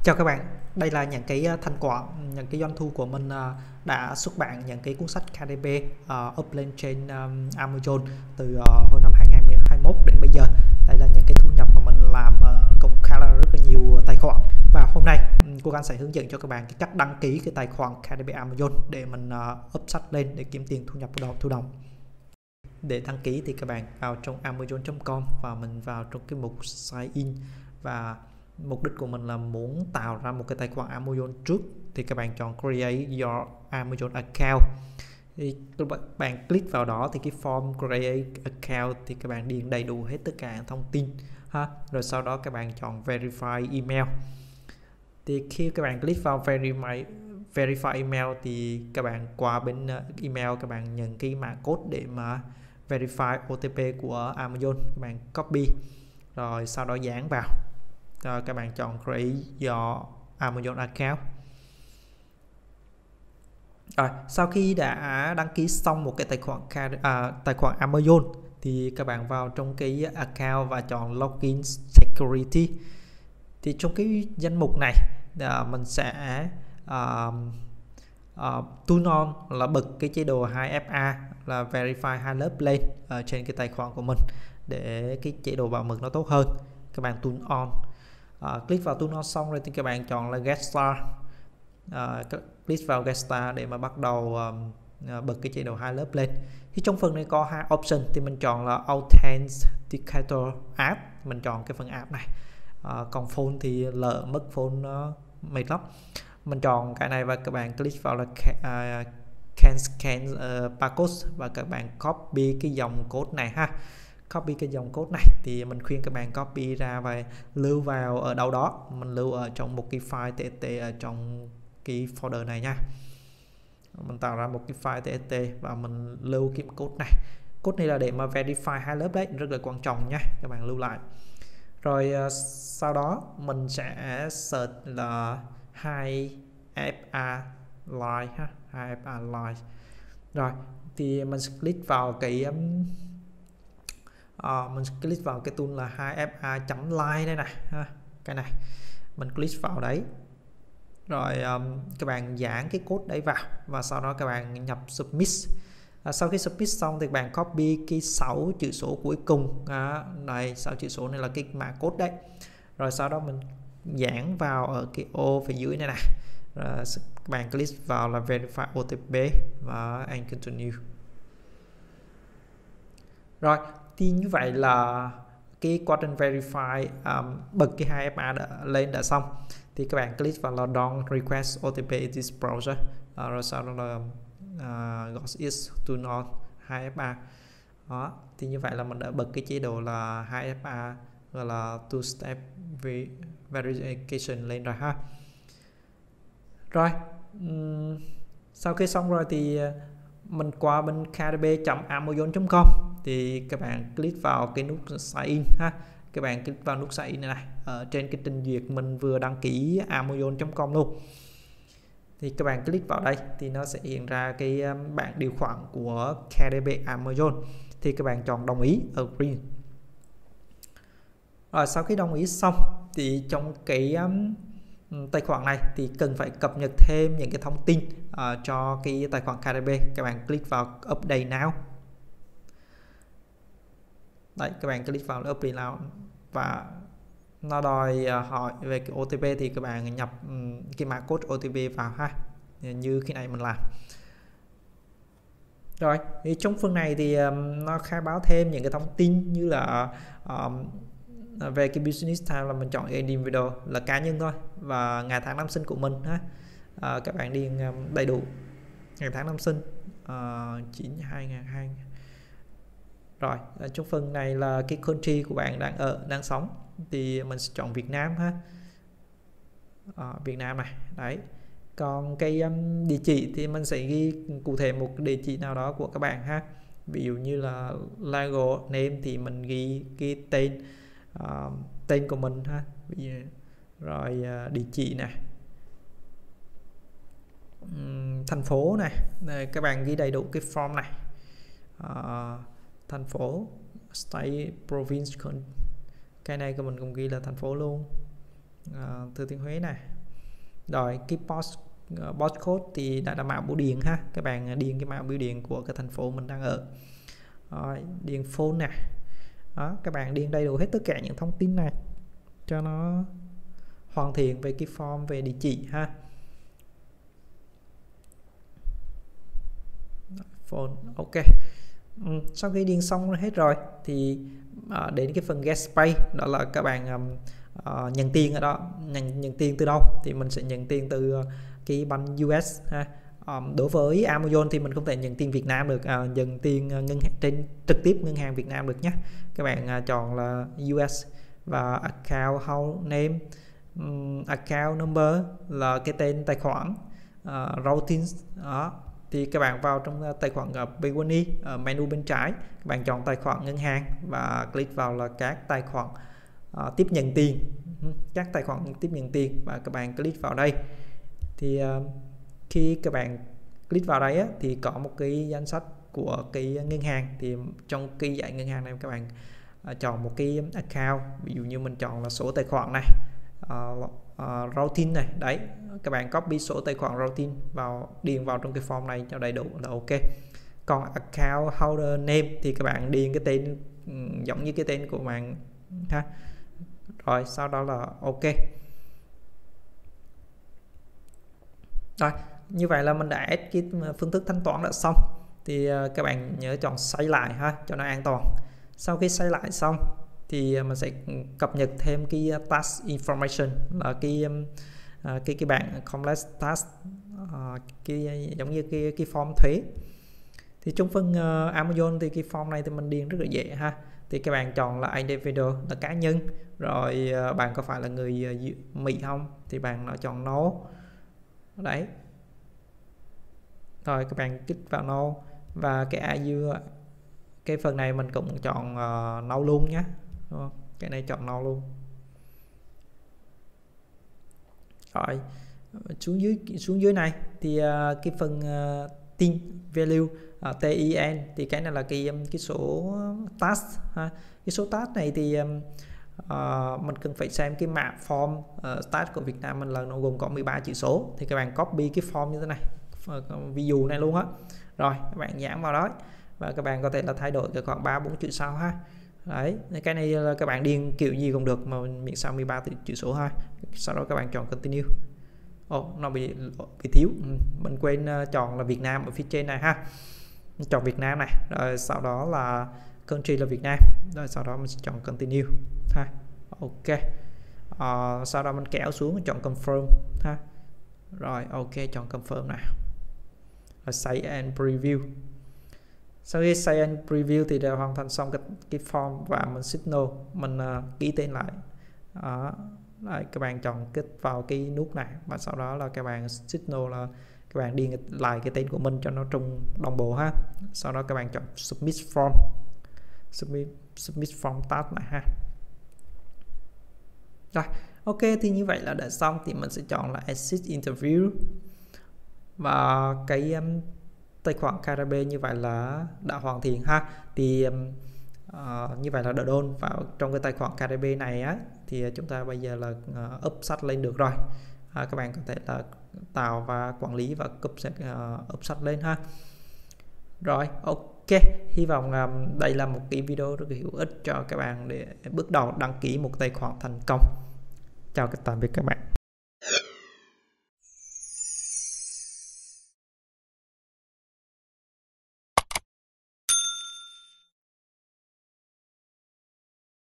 Chào các bạn, đây là những cái thành quả, những cái doanh thu của mình đã xuất bản những cái cuốn sách KDP up lên trên Amazon từ hồi năm 2021 đến bây giờ. Đây là những cái thu nhập mà mình làm cũng khá là rất là nhiều tài khoản. Và hôm nay cô Anh sẽ hướng dẫn cho các bạn cái cách đăng ký cái tài khoản KDP Amazon để mình up sách lên để kiếm tiền thu nhập thụ động. Để đăng ký thì các bạn vào trong amazon.com và mình vào trong cái mục sign in, và mục đích của mình là muốn tạo ra một cái tài khoản Amazon trước thì các bạn chọn create your Amazon account. Thì các bạn click vào đó thì cái form create account thì các bạn điền đầy đủ hết tất cả thông tin ha. Rồi sau đó các bạn chọn verify email. Thì khi các bạn click vào verify email thì các bạn qua bên email các bạn nhận cái mã code để mà verify OTP của Amazon, các bạn copy rồi sau đó dán vào. Rồi các bạn chọn create your Amazon account. Rồi sau khi đã đăng ký xong một cái tài khoản Amazon thì các bạn vào trong cái account và chọn login security. Thì trong cái danh mục này mình sẽ turn on là bật cái chế độ 2FA là verify hai lớp lên trên cái tài khoản của mình để cái chế độ bảo mật nó tốt hơn. Các bạn turn on, click vào turn on xong rồi thì các bạn chọn là get start, click vào get start để mà bắt đầu bật cái chế độ hai lớp lên. Thì trong phần này có hai option thì mình chọn là authenticator app, mình chọn cái phần app này. Còn phone thì lỡ mất phone nó mệt lắm, mình chọn cái này và các bạn click vào là can scan barcode và các bạn copy cái dòng code này ha. Copy cái dòng code này thì mình khuyên các bạn copy ra và lưu vào ở đâu đó, mình lưu ở trong một cái file txt ở trong cái folder này nha. Mình tạo ra một cái file txt và mình lưu cái code này. Code này là để mà verify hai lớp đấy, rất là quan trọng nha, các bạn lưu lại. Rồi sau đó mình sẽ search là 2FA line ha, 2FA line. Rồi thì mình click vào cái mình click vào cái tool là 2FA.line đây này ha, cái này mình click vào đấy. Rồi các bạn dán cái code đấy vào và sau đó các bạn nhập submit. Sau khi submit xong thì bạn copy cái 6 chữ số cuối cùng này, 6 chữ số này là cái mã code đấy. Rồi sau đó mình dán vào ở cái ô phía dưới này này. Rồi các bạn click vào là verify OTP và and continue. Rồi thì như vậy là cái quá trình verify bật cái 2FA lên đã xong. Thì các bạn click vào là don't request OTP in this browser, rồi sau đó là got is to not 2FA. Đó, thì như vậy là mình đã bật cái chế độ là 2FA gọi là two step verification lên rồi ha. Rồi sau khi xong rồi thì mình qua bên kdb.amazon.com thì các bạn click vào cái nút sign in ha. Các bạn click vào nút sign in này ở trên cái trình duyệt mình vừa đăng ký amazon.com luôn. Thì các bạn click vào đây thì nó sẽ hiện ra cái bảng điều khoản của KDP Amazon. Thì các bạn chọn đồng ý, agree. Rồi sau khi đồng ý xong thì trong cái tài khoản này thì cần phải cập nhật thêm những cái thông tin cho cái tài khoản KDP. Các bạn click vào update now. Đấy, các bạn click vào update now và nó đòi hỏi về cái OTP thì các bạn nhập cái mã code OTP vào ha, như khi này mình làm. Rồi thì trong phần này thì nó khai báo thêm những cái thông tin như là về cái business time là mình chọn individual là cá nhân thôi, và ngày tháng năm sinh của mình ha. Các bạn điền đầy đủ ngày tháng năm sinh 9/2002. Rồi trong phần này là cái country của bạn đang sống thì mình sẽ chọn Việt Nam ha, Việt Nam này đấy. Còn cái địa chỉ thì mình sẽ ghi cụ thể một địa chỉ nào đó của các bạn ha, ví dụ như là legal name thì mình ghi cái tên của mình ha, rồi địa chỉ này, thành phố này. Đây, các bạn ghi đầy đủ cái form này, thành phố, state, province, cái này của mình cũng ghi là thành phố luôn, Thừa Thiên Huế này. Rồi cái post code thì đã là mã bưu điện ha, các bạn điền cái mã bưu điện của cái thành phố mình đang ở. Rồi, điền phone nè, đó, các bạn điền đầy đủ hết tất cả những thông tin này cho nó hoàn thiện về cái form về địa chỉ ha. Phone, ok. Sau khi điền xong hết rồi thì đến cái phần get pay, đó là các bạn nhận tiền ở đó. Nhận tiền từ đâu thì mình sẽ nhận tiền từ cái banh US ha. Đối với Amazon thì mình không thể nhận tiền Việt Nam được, nhận tiền ngân hàng trên trực tiếp ngân hàng Việt Nam được nhé. Các bạn chọn là US và account house name, account number là cái tên tài khoản, routing đó. Thì các bạn vào trong tài khoản Payoneer, ở menu bên trái các bạn chọn tài khoản ngân hàng và click vào là các tài khoản tiếp nhận tiền, các tài khoản tiếp nhận tiền, và các bạn click vào đây. Thì khi các bạn click vào đây thì có một cái danh sách của cái ngân hàng, thì trong cái dãy ngân hàng này các bạn chọn một cái account, ví dụ như mình chọn là số tài khoản này, routing này, đấy, các bạn copy số tài khoản routing vào, điền vào trong cái form này cho đầy đủ là ok. Còn account holder name thì các bạn điền cái tên giống như cái tên của bạn ha. Rồi sau đó là ok. Rồi như vậy là mình đã add cái phương thức thanh toán đã xong, thì các bạn nhớ chọn xây lại ha cho nó an toàn. Sau khi xây lại xong thì mình sẽ cập nhật thêm cái task information, là cái bảng complex task, cái giống như cái form thuế. Thì trong phần Amazon thì cái form này thì mình điền rất là dễ ha. Thì các bạn chọn là individual là cá nhân, rồi bạn có phải là người Mỹ không thì bạn nó chọn no, đấy. Rồi các bạn kích vào no, và cái IU, cái phần này mình cũng chọn no luôn nhé, cái này chọn no luôn. Rồi xuống dưới này thì cái phần tin value TIN thì cái này là cái số task ha. Cái số task này thì mình cần phải xem cái mã form task của Việt Nam mình là nó gồm có 13 chữ số, thì các bạn copy cái form như thế này, ví dụ này luôn á. Rồi các bạn dán vào đó, và các bạn có thể là thay đổi cái khoảng 3-4 chữ sau ha. Đấy, cái này là các bạn điền kiểu gì cũng được mà miễn sao 13 chữ số ha. Sau đó các bạn chọn continue. Nó bị thiếu, mình quên chọn là Việt Nam ở phía trên này ha. Chọn Việt Nam này, rồi sau đó là country là Việt Nam, rồi sau đó mình sẽ chọn continue ha. Ok. Sau đó mình kéo xuống chọn confirm ha. Rồi ok, chọn confirm nào. Rồi save and preview. Sau khi save and preview thì đã hoàn thành xong cái form, và mình signal, mình ký tên lại. Đấy, các bạn chọn kích vào cái nút này, và sau đó là các bạn signal là các bạn điền lại cái tên của mình cho nó trùng đồng bộ ha. Sau đó các bạn chọn submit form, submit form task này ha. Rồi ok, thì như vậy là đã xong. Thì mình sẽ chọn là exit interview, và cái tài khoản Caribe như vậy là đã hoàn thiện ha. Thì như vậy là đã đôn vào trong cái tài khoản Caribe này á, thì chúng ta bây giờ là up sách lên được rồi. Các bạn có thể là tạo và quản lý và up sách lên ha. Rồi ok, hy vọng đây là một cái video rất là hữu ích cho các bạn để bước đầu đăng ký một tài khoản thành công. Chào tạm biệt các bạn.